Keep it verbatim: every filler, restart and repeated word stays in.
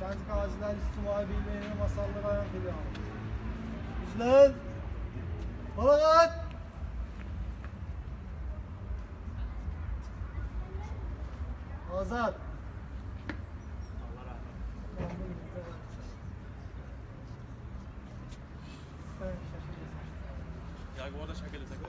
Kendi gaziler İstimai Birliği'nin masalları ayan kılıyor. İzlen! Balagat! Azat! Allah rahmet eylesin. Ya bu arada şakal